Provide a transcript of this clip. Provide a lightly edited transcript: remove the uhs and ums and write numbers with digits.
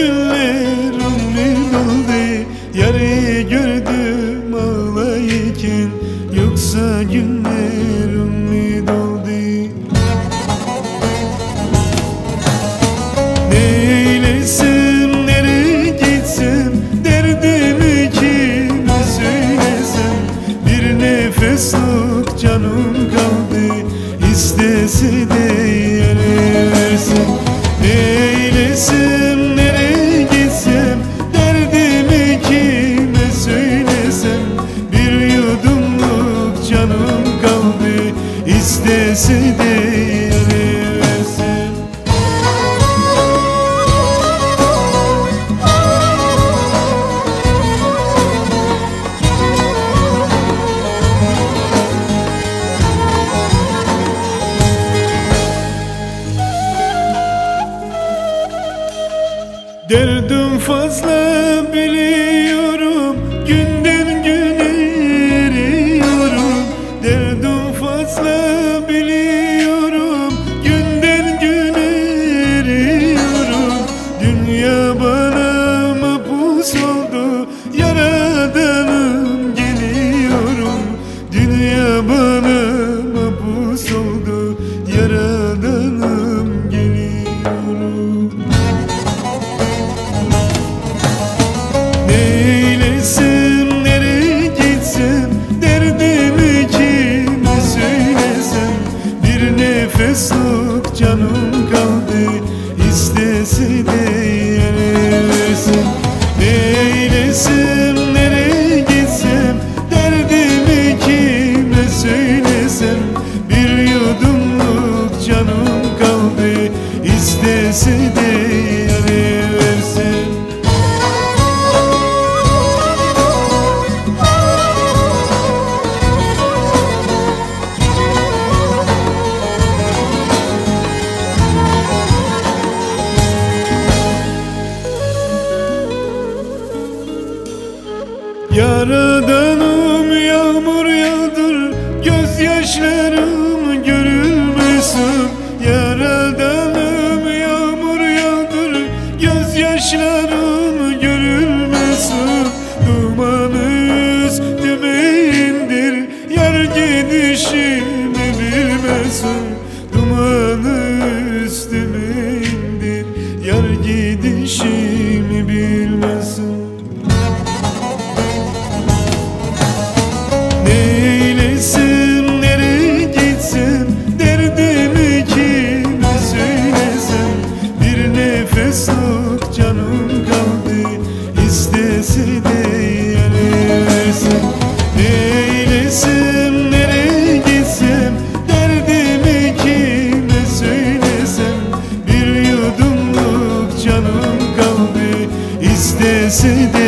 günlerim doldu. Yarı gördüm ağlayırken, yoksa günlerim mi doldu? Neylesem, nereye gitsem, derdimi kime söylesem, bir nefeslik canım kaldı, istese de yere versin. Neylesem, nereye gitsem, derdimi kime söylesem, bir yudumluk canım kaldı, istese de yere versin. Derdim fazla biliyorum, günden güne eriyorum. Derdim fazla biliyorum, günden güne eriyorum. Dünya bana mahpus oldu, yaradanım geliyorum. Dünya bana mahpus oldu, yaradanım geliyorum. Neylesem, nereye gitsem, derdimi kime söylesem, bir nefeslik canım kaldı, istese de yere versin. Neylesem, nereye gitsem, derdimi kime söylesem, bir yudumluk canım kaldı, istese de yere versin. Yaradanım yağmur yağdır, gözyaşlarım görülmesin. Yaradanım yağmur yağdır, gözyaşlarım görülmesin. Dumanı üstüme indir, yar gidişimi bilmesin. Dumanı üstüme indir, yar gidişimi bilmesin. Neylesem, nereye gitsem, derdimi kime söylesem, bir nefeslik canım kaldı, istese de yere versin. Neylesem, nereye gitsem, derdimi kime söylesem, bir yudumluk canım kaldı, istese de